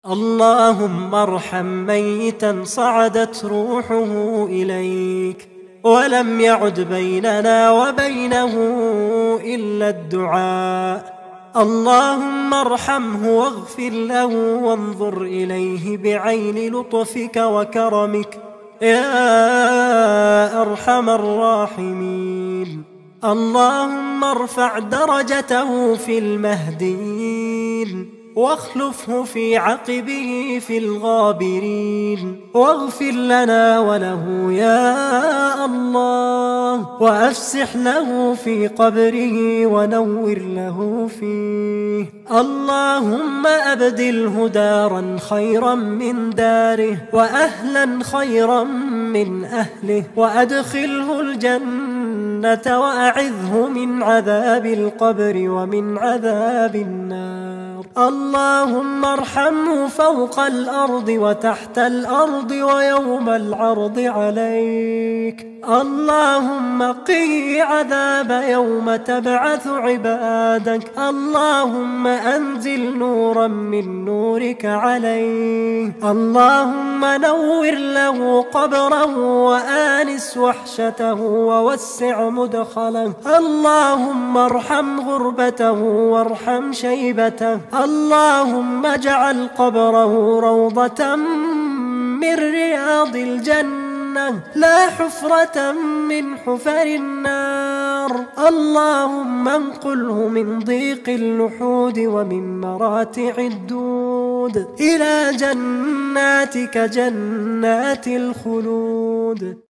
اللهم ارحم ميتا صعدت روحه إليك ولم يعد بيننا وبينه إلا الدعاء. اللهم ارحمه واغفر له وانظر إليه بعين لطفك وكرمك يا أرحم الراحمين. اللهم ارفع درجته في المهديين واخلفه في عقبه في الغابرين، واغفر لنا وله يا الله، وأفسح له في قبره ونور له فيه. اللهم أبدله دارا خيرا من داره وأهلا خيرا من أهله، وأدخله الجنة وأعذه من عذاب القبر ومن عذاب النار. اللهم ارحمه فوق الأرض وتحت الأرض ويوم العرض عليك. اللهم قه عذاب يوم تبعث عبادك. اللهم أنزل نورا من نورك عليه. اللهم نور له قبره وآنس وحشته ووسع مدخله. اللهم ارحم غربته وارحم شيبته. اللهم اجعل قبره روضة من رياض الجنة لا حفرة من حفر النار. اللهم انقله من ضيق اللحود ومن مراتع الدود إلى جناتك جنات الخلود.